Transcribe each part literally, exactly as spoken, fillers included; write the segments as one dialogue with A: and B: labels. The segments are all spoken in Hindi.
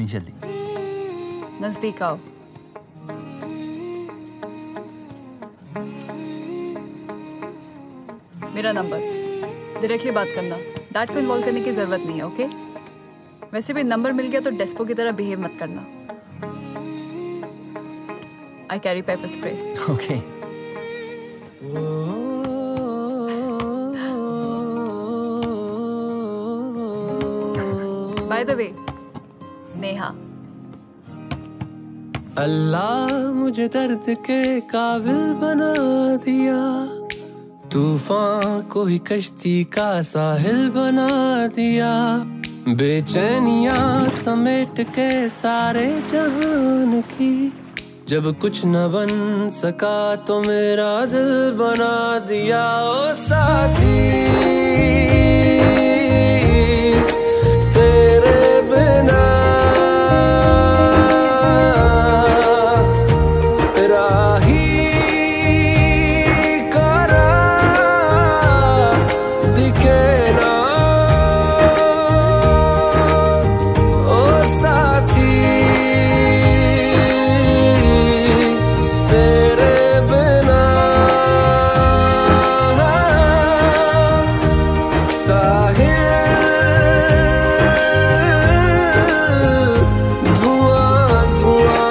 A: अपनी जल्दी।
B: नजदीक आओ। मेरा नंबर, डायरेक्टली बात करना, डैड को इन्वॉल्व करने की जरूरत नहीं है, ओके? वैसे भी नंबर मिल गया तो डेस्पो की तरह बिहेव मत करना। I carry pepper spray.
A: Okay.
B: By the way, Neha.
C: अल्लाह मुझे दर्द के काबिल बना दिया, तूफान को ही कश्ती का साहिल बना दिया, बेचैनियां समेट के सारे जहान की, जब कुछ न बन सका तो मेरा दिल बना दिया। ओ साथी तेरे बिना राही करा दिखे ना। ओ साथी तेरे बिना साहिल धुआं धुआं।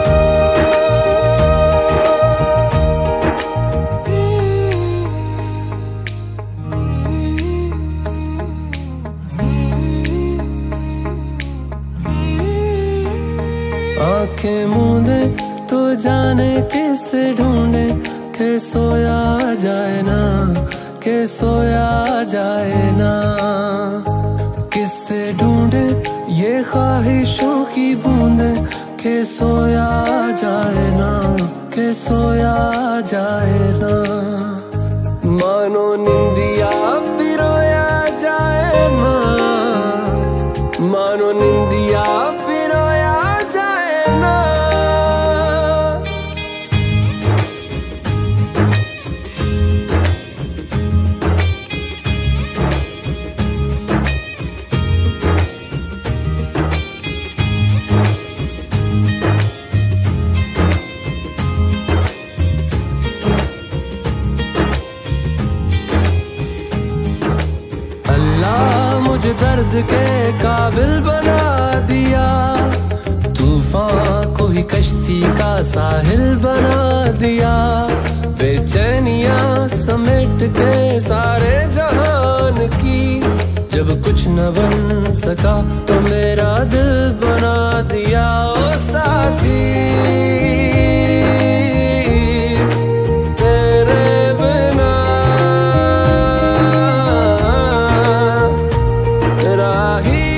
C: आंखें मूंदे तो जाने किसे ढूंढे, के सोया जाए ना, के सोया जाए ना। किससे ढूंढे ये ख्वाहिशों की बूंदे, के सोया जाए ना, के सोया जाए ना। मानो निंदिया पिरोया जाए ना, मानो निंदिया पिरोया जाए ना। अल्लाह मुझे दर्द के काबिल बना दिया, तूफान को ही कश्ती का साहिल बना दिया, बेचैनियां समेट के सारे जहान की, जब कुछ न बन सका तो मेरा दिल बना दिया। ओ साथी तेरे बिना राही